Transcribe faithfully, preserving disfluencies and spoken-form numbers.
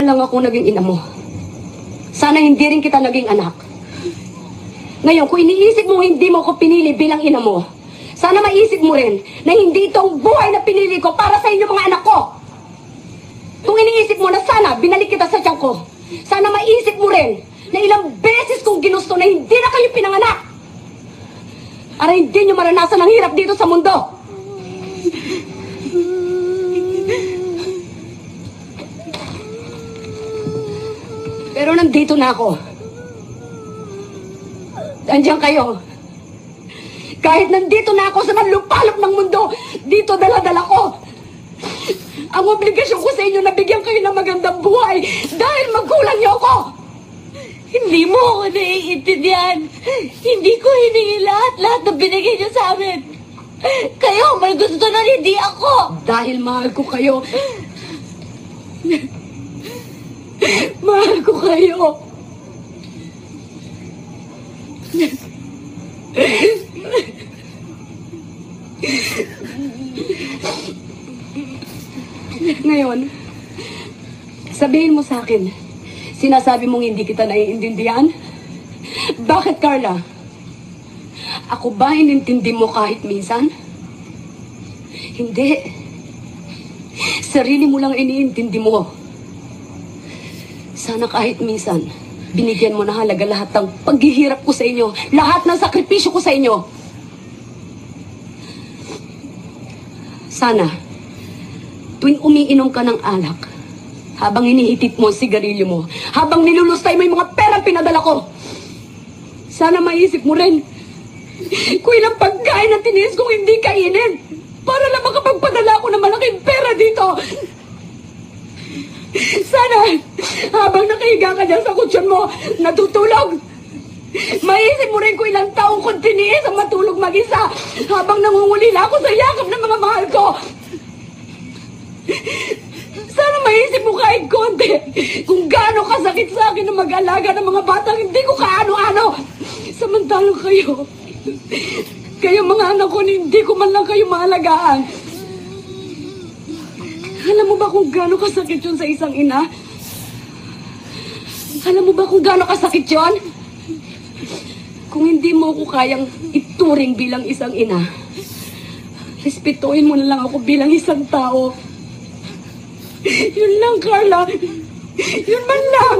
lang ako naging ina mo. Sana hindi rin kita naging anak. Ngayon, kung iniisip mo hindi mo ko pinili bilang ina mo, sana maisip mo rin na hindi itong buhay na pinili ko para sa inyo mga anak ko. Kung iniisip mo na sana binalik kita sa tiyan ko, sana maisip mo rin na ilang beses kong ginusto na hindi na kayo pinanganak. Para hindi nyo maranasan ang hirap dito sa mundo. Pero nandito na ako. Andiyan kayo. Kahit nandito na ako sa manlupalop ng mundo, dito dala-dala ko. Ang obligasyon ko sa inyo na bigyan kayo ng magandang buhay dahil magulang niyo ako. Hindi mo ako naiintindihan. Hindi ko hiningi lahat-lahat na binigay niyo sa amin. Kayo, may gusto na hindi ako. Dahil mahal ko kayo. Mahal ko kayo. Ngayon, sabihin mo sa akin, sinasabi mong hindi kita naiintindihan? Bakit, Carla? Ako ba inintindi mo kahit minsan? Hindi. Sarili mo lang iniintindi mo. Sana kahit minsan, binigyan mo na halaga lahat ng paghihirap ko sa inyo, lahat ng sakripisyo ko sa inyo. Sana, tuwing umiinom ka ng alak, habang hinihitip mo ang sigarilyo mo, habang nilulustay mo yung mga perang pinadala ko, sana maisip mo rin kung ilang pagkain ang tiniis kong hindi kainin para lang makapagpadala ako ng malaking pera dito. Sana, habang nakahiga ka dyan sa kutsyon mo, natutulog, maisip mo rin kung ilang taong kong tiniis ang matulog mag-isa habang nangungulila ako sa yakap ng mga mahal ko. Sana maisip mo kahit konti kung gaano kasakit sa akin na mag-alaga ng mga batang hindi ko kaano-ano. Samantalang kayo, kayo mga anak ko, hindi ko man lang kayo maalagaan. Alam mo ba kung gaano kasakit yun sa isang ina? Alam mo ba kung gaano kasakit yun? Kung hindi mo ako kayang ituring bilang isang ina, respetuhin mo na lang ako bilang isang tao. Yun lang, Carla. Yun man lang.